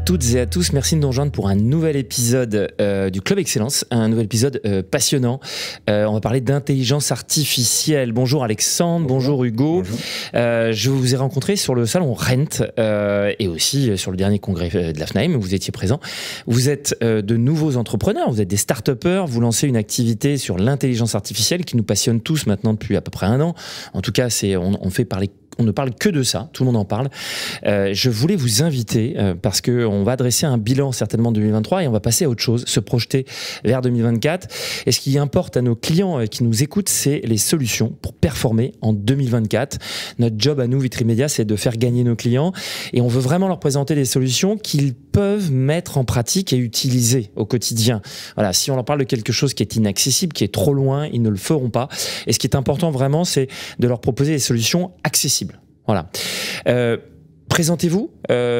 toutes et à tous, merci de nous rejoindre pour un nouvel épisode du Club Excellence, un nouvel épisode passionnant. On va parler d'intelligence artificielle. Bonjour Alexandre, bonjour Hugo. Bonjour. Je vous ai rencontré sur le salon Rent et aussi sur le dernier congrès de la FNAIM où vous étiez présent. Vous êtes de nouveaux entrepreneurs, vous êtes des start-upers, vous lancez une activité sur l'intelligence artificielle qui nous passionne tous maintenant depuis à peu près un an. En tout cas, on ne parle que de ça, tout le monde en parle. Je voulais vous inviter parce qu'on va adresser un bilan certainement 2023 et on va passer à autre chose, se projeter vers 2024. Et ce qui importe à nos clients qui nous écoutent, c'est les solutions pour performer en 2024. Notre job à nous, Vitrimédia, c'est de faire gagner nos clients et on veut vraiment leur présenter des solutions qu'ils peuvent mettre en pratique et utiliser au quotidien. Voilà, si on leur parle de quelque chose qui est inaccessible, qui est trop loin, ils ne le feront pas. Et ce qui est important vraiment, c'est de leur proposer des solutions accessibles. Voilà. Présentez-vous,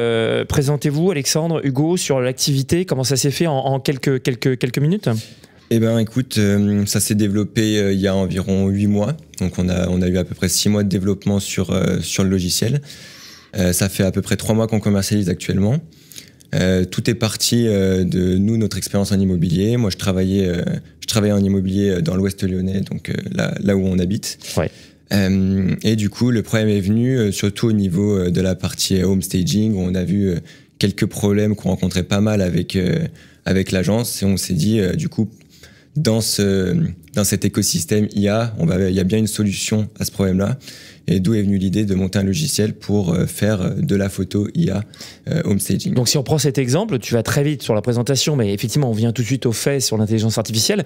Alexandre, Hugo, sur l'activité, comment ça s'est fait en quelques minutes? Eh ben, écoute, ça s'est développé il y a environ 8 mois. Donc, on a eu à peu près 6 mois de développement sur le logiciel. Ça fait à peu près 3 mois qu'on commercialise actuellement. Tout est parti de notre expérience en immobilier. Moi, je travaillais en immobilier dans l'Ouest lyonnais, donc là où on habite. Ouais. Et du coup, le problème est venu surtout au niveau de la partie home staging, où on a vu quelques problèmes qu'on rencontrait pas mal avec l'agence, et on s'est dit du coup, dans cet écosystème IA, il y a bien une solution à ce problème-là. Et d'où est venue l'idée de monter un logiciel pour faire de la photo IA home staging. Donc si on prend cet exemple, tu vas très vite sur la présentation, mais effectivement on vient tout de suite au fait sur l'intelligence artificielle.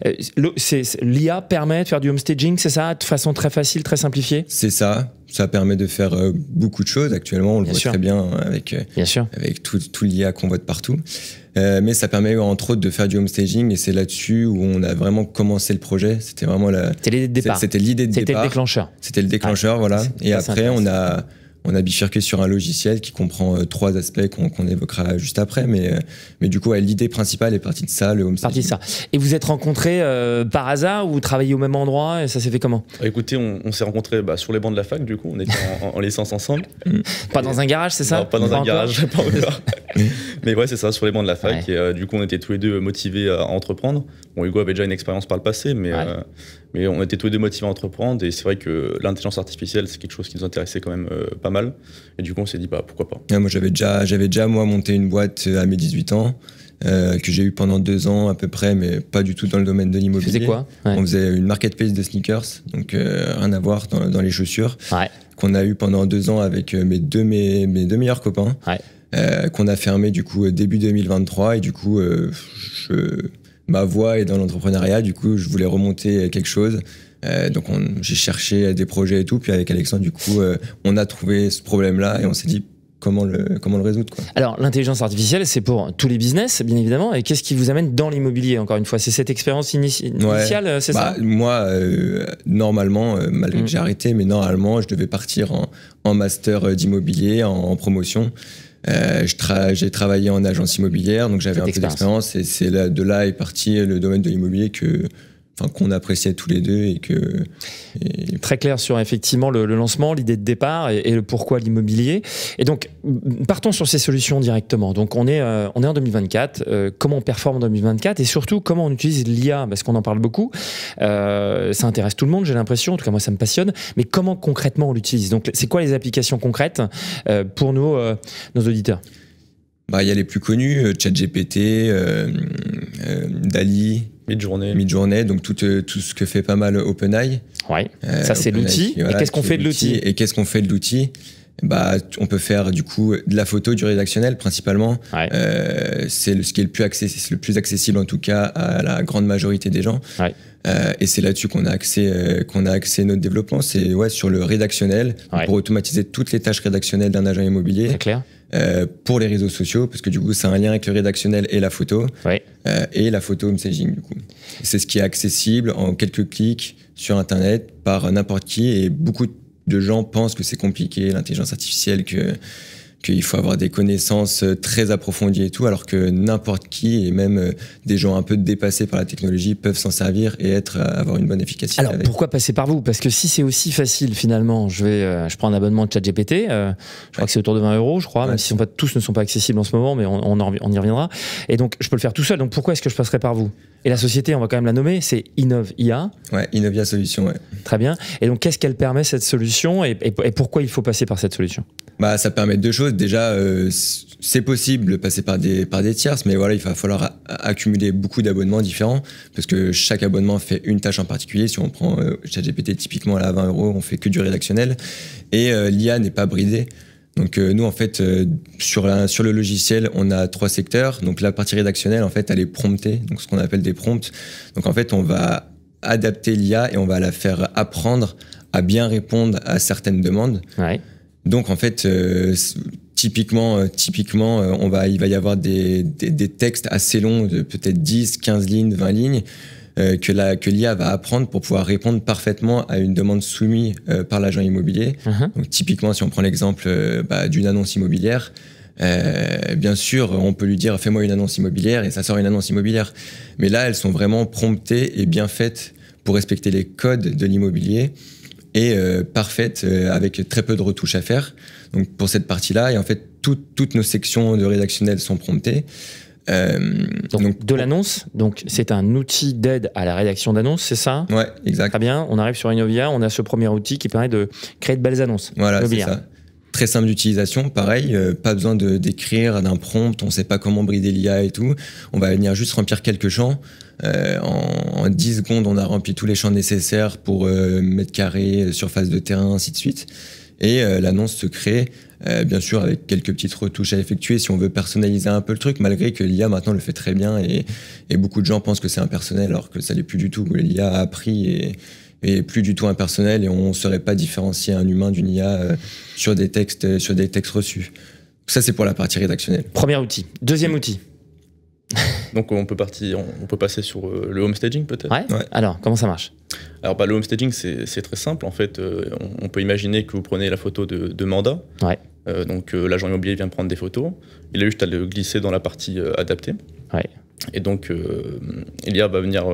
L'IA permet de faire du home staging, c'est ça, de façon très facile, très simplifiée? C'est ça. Ça permet de faire beaucoup de choses. Actuellement, on le voit très bien avec tout l'IA qu'on voit de partout. Mais ça permet entre autres de faire du home staging, et c'est là-dessus où on a vraiment commencé le projet. C'était vraiment c'était l'idée de départ. C'était l'idée de départ. C'était le déclencheur. C'était le déclencheur, voilà. Et après, on a bifurqué sur un logiciel qui comprend 3 aspects qu'on évoquera juste après. Mais du coup, l'idée principale est partie de ça, le home staging. Et vous êtes rencontrés par hasard ou vous travaillez au même endroit, et ça s'est fait comment? Écoutez, on s'est rencontrés sur les bancs de la fac, du coup. On était en licence ensemble. Pas dans un garage, c'est ça? Non, pas dans un garage, pas encore. Mais ouais, c'est ça, sur les bancs de la fac. Ouais. Et du coup, on était tous les deux motivés à entreprendre. Bon, Hugo avait déjà une expérience par le passé, mais on était tous les deux motivés à entreprendre. Et c'est vrai que l'intelligence artificielle, c'est quelque chose qui nous intéressait quand même pas mal. Et du coup, on s'est dit, pourquoi pas. Moi, j'avais déjà monté une boîte à mes 18 ans, que j'ai eu pendant 2 ans à peu près, mais pas du tout dans le domaine de l'immobilier. Tu faisais quoi? On faisait une marketplace de sneakers, donc rien à voir dans les chaussures, qu'on a eu pendant 2 ans avec mes deux meilleurs copains, qu'on a fermé du coup début 2023. Et du coup, ma voie est dans l'entrepreneuriat, du coup, je voulais remonter quelque chose. Donc j'ai cherché des projets et tout, puis avec Alexandre, du coup, on a trouvé ce problème-là et on s'est dit comment le résoudre, quoi. Alors l'intelligence artificielle, c'est pour tous les business, bien évidemment. Et qu'est-ce qui vous amène dans l'immobilier, encore une fois? C'est cette expérience initiale, c'est ça? Moi, normalement, malgré que j'ai arrêté, mais normalement, je devais partir en master d'immobilier, en promotion. J'ai travaillé en agence immobilière, donc j'avais un peu d'expérience, et c'est de là est parti le domaine de l'immobilier qu'on appréciait tous les deux. Très clair sur effectivement le lancement, l'idée de départ et le pourquoi l'immobilier. Et donc, partons sur ces solutions directement. Donc, on est en 2024. Comment on performe en 2024 et surtout, comment on utilise l'IA? Parce qu'on en parle beaucoup. Ça intéresse tout le monde, j'ai l'impression. En tout cas, moi, ça me passionne. Mais comment concrètement on l'utilise? Donc, c'est quoi les applications concrètes pour nos auditeurs? Il y a les plus connus, ChatGPT, DALL-E, Midjourney, donc tout ce que fait pas mal OpenAI. Ouais. Ça, c'est l'outil. Voilà, et qu'est-ce qu'on fait de l'outil? On peut faire du coup de la photo, du rédactionnel principalement. C'est ce qui est le plus accessible en tout cas à la grande majorité des gens. Et c'est là-dessus qu'on a axé notre développement. C'est sur le rédactionnel, pour automatiser toutes les tâches rédactionnelles d'un agent immobilier. C'est clair. Pour les réseaux sociaux, parce que du coup c'est un lien avec le rédactionnel et la photo, et la photo home staging du coup. C'est ce qui est accessible en quelques clics sur internet par n'importe qui, et beaucoup de gens pensent que c'est compliqué l'intelligence artificielle, que qu'il faut avoir des connaissances très approfondies et tout, alors que n'importe qui, et même des gens un peu dépassés par la technologie, peuvent s'en servir et avoir une bonne efficacité. Alors pourquoi passer par vous? Parce que si c'est aussi facile finalement, je prends un abonnement de ChatGPT, je crois que c'est autour de 20 €, je crois, même si tous ne sont pas accessibles en ce moment, mais on y reviendra. Et donc je peux le faire tout seul, donc pourquoi est-ce que je passerai par vous? Et la société, on va quand même la nommer, c'est Innov.IA. Ouais, Innov.IA Solutions, ouais. Très bien. Et donc qu'est-ce qu'elle permet cette solution et pourquoi il faut passer par cette solution? Bah, ça permet deux choses. Déjà, c'est possible de passer par des tierces, mais voilà, il va falloir accumuler beaucoup d'abonnements différents parce que chaque abonnement fait une tâche en particulier. Si on prend ChatGPT, typiquement, là, à 20 €, on fait que du rédactionnel. Et l'IA n'est pas bridée. Donc nous, en fait, sur le logiciel, on a 3 secteurs. Donc la partie rédactionnelle, en fait, elle est promptée, donc ce qu'on appelle des prompts. Donc en fait, on va adapter l'IA et on va la faire apprendre à bien répondre à certaines demandes. Ouais. Donc en fait, typiquement, il va y avoir des textes assez longs, de peut-être 10, 15 lignes, 20 lignes, que l'IA va apprendre pour pouvoir répondre parfaitement à une demande soumise par l'agent immobilier. Donc typiquement, si on prend l'exemple d'une annonce immobilière, bien sûr, on peut lui dire « fais-moi une annonce immobilière » et ça sort une annonce immobilière. Mais là, elles sont vraiment promptées et bien faites pour respecter les codes de l'immobilier et parfaite avec très peu de retouches à faire. Donc pour cette partie-là, et en fait toutes nos sections de rédactionnel sont promptées. Donc de l'annonce, donc c'est un outil d'aide à la rédaction d'annonces, c'est ça? Ouais, exact. Très bien. On arrive sur Innov.IA, on a ce premier outil qui permet de créer de belles annonces. Voilà, c'est ça. Très simple d'utilisation, pareil, pas besoin d'écrire d'un prompt, on ne sait pas comment brider l'IA et tout. On va venir juste remplir quelques champs. En 10 secondes, on a rempli tous les champs nécessaires pour mètres carrés, surface de terrain, ainsi de suite. Et l'annonce se crée, bien sûr, avec quelques petites retouches à effectuer si on veut personnaliser un peu le truc, malgré que l'IA maintenant le fait très bien et beaucoup de gens pensent que c'est impersonnel alors que ça l'est plus du tout. L'IA a appris et plus du tout impersonnel et on ne saurait pas différencier un humain d'une IA sur des textes reçus. Ça, c'est pour la partie rédactionnelle. Premier outil. Deuxième outil. Donc on peut passer sur le home staging peut-être. Ouais. Alors, comment ça marche? Alors le home staging, c'est très simple. En fait, on peut imaginer que vous prenez la photo de mandat. Ouais. Donc l'agent immobilier vient prendre des photos. Il a juste à le glisser dans la partie adaptée. Ouais. Et donc l'IA va venir...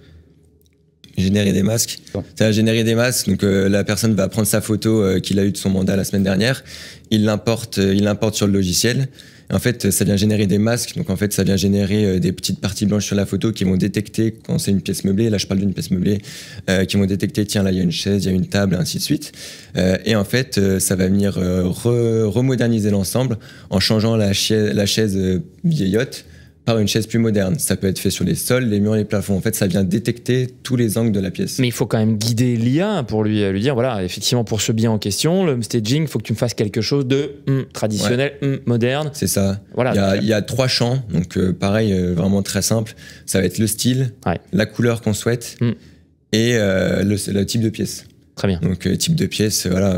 générer des masques. Ça va générer des masques. Donc la personne va prendre sa photo qu'il a eue de son mandat la semaine dernière. Il l'importe sur le logiciel. Et en fait, ça vient générer des masques. Donc en fait, ça vient générer des petites parties blanches sur la photo qui vont détecter quand c'est une pièce meublée. Là, je parle d'une pièce meublée qui vont détecter, tiens, là, il y a une chaise, il y a une table, et ainsi de suite. Et en fait, ça va venir remoderniser l'ensemble en changeant la chaise vieillotte par une chaise plus moderne. Ça peut être fait sur les sols, les murs et les plafonds. En fait, ça vient détecter tous les angles de la pièce. Mais il faut quand même guider l'IA pour lui dire, voilà, effectivement, pour ce bien en question, le home staging, il faut que tu me fasses quelque chose de traditionnel, moderne. C'est ça. Voilà, il y a 3 champs, donc pareil, vraiment très simple. Ça va être le style, la couleur qu'on souhaite et le type de pièce. Très bien. Donc type de pièce, voilà,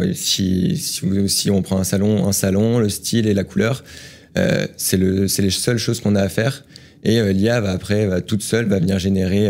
si on prend un salon, le style et la couleur, c'est les seules choses qu'on a à faire. Et l'IA toute seule va venir générer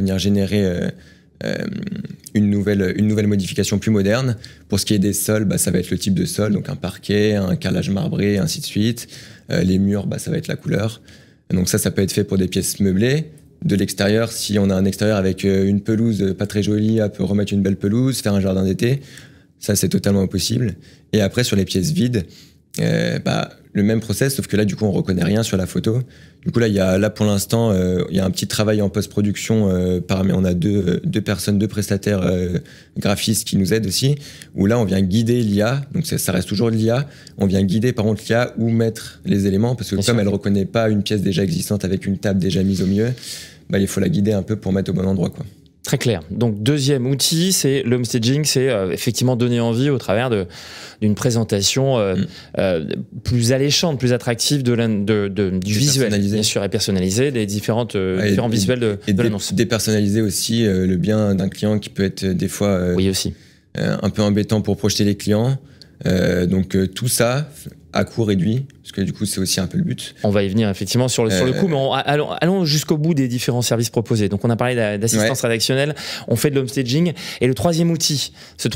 une nouvelle modification plus moderne. Pour ce qui est des sols, ça va être le type de sol, donc un parquet, un carrelage marbré, ainsi de suite. Les murs, ça va être la couleur. Donc ça peut être fait pour des pièces meublées. De l'extérieur, si on a un extérieur avec une pelouse pas très jolie, on peut remettre une belle pelouse, faire un jardin d'été. Ça, c'est totalement possible. Et après, sur les pièces vides, le même process, sauf que là, du coup, on reconnaît rien sur la photo. Du coup, là, pour l'instant, il y a un petit travail en post-production. On a deux prestataires graphistes qui nous aident aussi, où là, on vient guider l'IA. Donc, ça reste toujours de l'IA. On vient guider, par contre, l'IA où mettre les éléments, parce que comme elle ne reconnaît pas une pièce déjà existante avec une table déjà mise au milieu, il faut la guider un peu pour mettre au bon endroit, quoi. Très clair. Donc, deuxième outil, c'est le home staging, c'est effectivement donner envie au travers d'une présentation plus alléchante, plus attractive du visuel, bien sûr, et personnalisé, des différents visuels de l'annonce. Dépersonnaliser aussi le bien d'un client qui peut être des fois aussi. Un peu embêtant pour projeter les clients. Donc, tout ça à coût réduit, parce que du coup c'est aussi un peu le but. On va y venir effectivement sur le coup, mais allons jusqu'au bout des différents services proposés. Donc on a parlé d'assistance rédactionnelle, on fait de l'homestaging, et le troisième outil,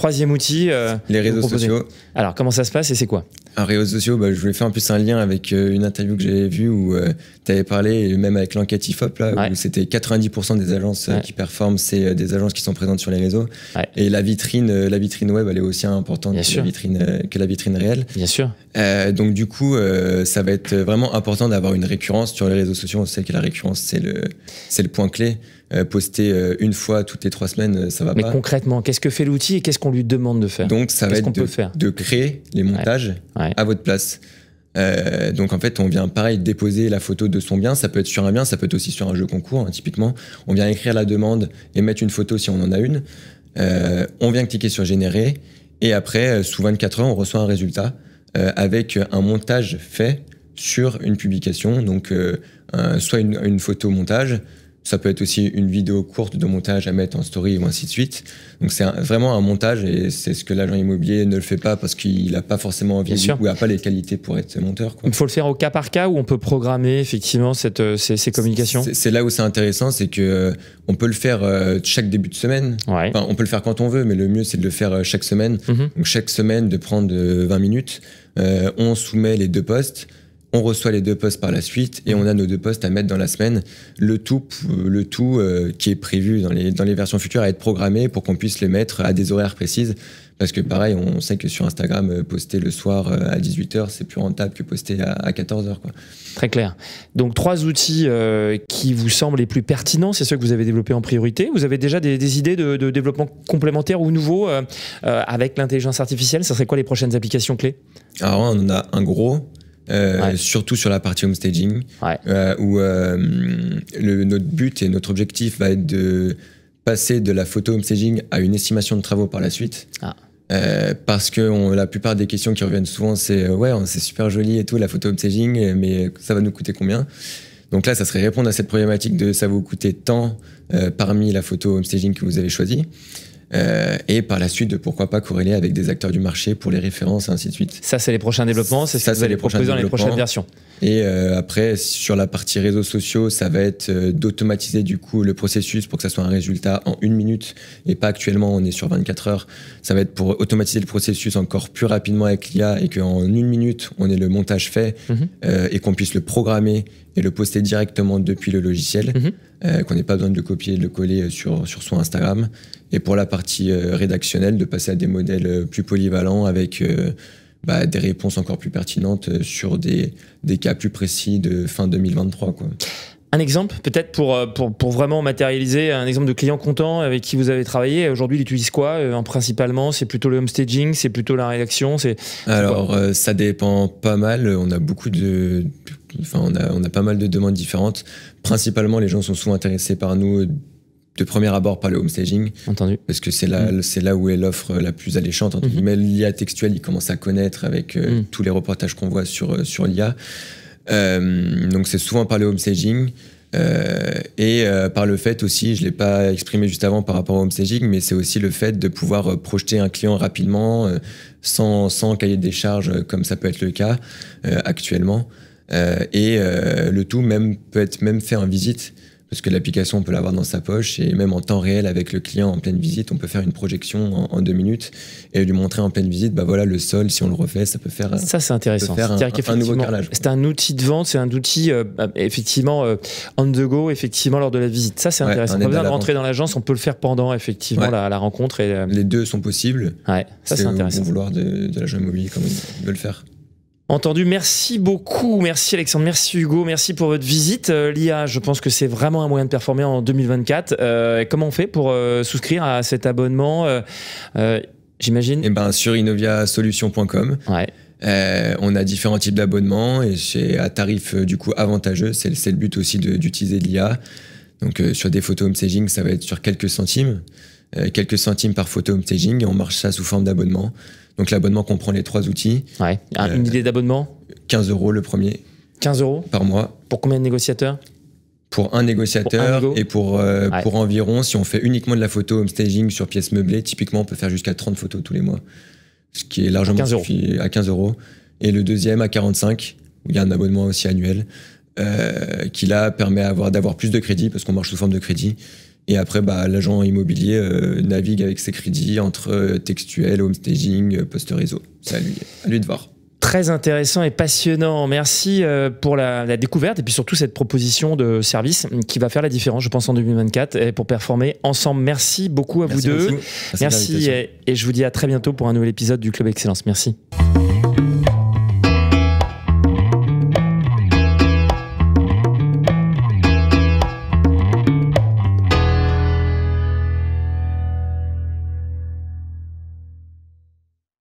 les réseaux sociaux. Alors comment ça se passe et c'est quoi? Un réseaux sociaux, je voulais faire en plus un lien avec une interview que j'avais vue où tu avais parlé, et même avec l'enquête IFOP, là, où c'était 90% des agences qui performent, c'est des agences qui sont présentes sur les réseaux. Et la vitrine web, elle est aussi importante que la vitrine réelle. Bien sûr. Donc du coup, ça va être vraiment important d'avoir une récurrence sur les réseaux sociaux. On sait que la récurrence, c'est le point clé. Poster une fois toutes les 3 semaines, ça va pas. Mais concrètement, qu'est-ce que fait l'outil et qu'est-ce qu'on lui demande de faire? Donc ça va être de créer les montages à votre place. Donc en fait, on vient pareil déposer la photo de son bien. Ça peut être sur un bien, ça peut être aussi sur un jeu concours, hein, typiquement. On vient écrire la demande et mettre une photo si on en a une. On vient cliquer sur générer et après, sous 24 heures, on reçoit un résultat avec un montage fait sur une publication. Donc soit une photo montage. Ça peut être aussi une vidéo courte de montage à mettre en story ou ainsi de suite. Donc c'est vraiment un montage et c'est ce que l'agent immobilier ne le fait pas parce qu'il n'a pas forcément envie ou n'a pas les qualités pour être monteur, quoi. Il faut le faire au cas par cas ou on peut programmer effectivement ces communications? C'est là où c'est intéressant, c'est que on peut le faire chaque début de semaine. Enfin, on peut le faire quand on veut, mais le mieux c'est de le faire chaque semaine. Donc chaque semaine de prendre 20 minutes. On soumet les 2 posts. On reçoit les 2 posts par la suite et on a nos 2 posts à mettre dans la semaine. Le tout qui est prévu dans les versions futures à être programmé pour qu'on puisse les mettre à des horaires précises. Parce que pareil, on sait que sur Instagram, poster le soir à 18h, c'est plus rentable que poster à 14h, quoi. Très clair. Donc 3 outils qui vous semblent les plus pertinents, c'est ceux que vous avez développés en priorité. Vous avez déjà des idées de développement complémentaires ou nouveaux avec l'intelligence artificielle? Ça serait quoi les prochaines applications clés? Alors on en a un gros. Surtout sur la partie homestaging, où notre but et notre objectif va être de passer de la photo homestaging à une estimation de travaux par la suite. Parce que la plupart des questions qui reviennent souvent, c'est c'est super joli et tout, la photo homestaging, mais ça va nous coûter combien? Donc là, ça serait répondre à cette problématique de ça va vous coûter tant parmi la photo homestaging que vous avez choisie. Et par la suite de pourquoi pas corréler avec des acteurs du marché pour les références et ainsi de suite. Ça c'est les prochains développements, c'est ce que vous allez proposer dans les prochaines versions. Et après sur la partie réseaux sociaux, ça va être d'automatiser du coup le processus pour que ça soit un résultat en 1 minute et pas actuellement on est sur 24 heures. Ça va être pour automatiser le processus encore plus rapidement avec l'IA et qu'en 1 minute on ait le montage fait et qu'on puisse le programmer et le poster directement depuis le logiciel, qu'on n'ait pas besoin de le copier et de le coller sur son Instagram. Et pour la partie rédactionnelle, de passer à des modèles plus polyvalents avec des réponses encore plus pertinentes sur des cas plus précis de fin 2023, quoi. Un exemple, peut-être pour vraiment matérialiser, un exemple de client content avec qui vous avez travaillé. Aujourd'hui, il utilise quoi principalement? C'est plutôt le homestaging, c'est plutôt la rédaction, Alors, ça dépend pas mal. On a on a pas mal de demandes différentes. Principalement, les gens sont souvent intéressés par nous de premier abord par le homestaging. Entendu. Parce que c'est là où est l'offre la plus alléchante. Entre guillemets, l'IA textuelle, il commence à connaître avec tous les reportages qu'on voit sur l'IA. Donc c'est souvent par le homestaging et par le fait aussi, je ne l'ai pas exprimé juste avant par rapport au homestaging, mais c'est aussi le fait de pouvoir projeter un client rapidement sans cahier des charges comme ça peut être le cas actuellement. Le tout peut être même fait en visite. Parce que l'application, on peut l'avoir dans sa poche et même en temps réel avec le client en pleine visite, on peut faire une projection en 2 minutes et lui montrer en pleine visite, voilà le sol, si on le refait, ça peut faire. Ça, c'est intéressant. Un nouveau carrelage. C'est un outil de vente, c'est un outil effectivement on the go, effectivement lors de la visite. Ça, c'est intéressant. On n'a pas besoin de rentrer dans l'agence, on peut le faire pendant effectivement la rencontre. Les deux sont possibles. Ça, c'est intéressant. Au bon vouloir de l'agent immobilier, comme il veut le faire. Entendu, merci beaucoup, merci Alexandre, merci Hugo, merci pour votre visite. L'IA, je pense que c'est vraiment un moyen de performer en 2024. Comment on fait pour souscrire à cet abonnement, j'imagine? Sur innoviasolutions.com. On a différents types d'abonnements et c'est à tarif du coup avantageux. C'est le but aussi d'utiliser l'IA. Donc sur des photos homestaging, ça va être sur quelques centimes par photo homestaging et on marche ça sous forme d'abonnement. Donc l'abonnement comprend les 3 outils. Une idée d'abonnement? 15 € le premier. 15 € par mois. Pour combien de négociateurs? Pour un négociateur et pour environ, si on fait uniquement de la photo homestaging sur pièces meublées, typiquement on peut faire jusqu'à 30 photos tous les mois. Ce qui est largement suffit à 15 €. Et le deuxième à 45 où il y a un abonnement aussi annuel, qui là permet d'avoir plus de crédits, parce qu'on marche sous forme de crédit. Et après, l'agent immobilier navigue avec ses crédits entre textuel, home staging, post réseau. C'est à lui de voir. Très intéressant et passionnant. Merci pour la découverte et puis surtout cette proposition de service qui va faire la différence, je pense, en 2024 et pour performer ensemble. Merci beaucoup à vous deux. Merci et je vous dis à très bientôt pour un nouvel épisode du Club Excellence. Merci.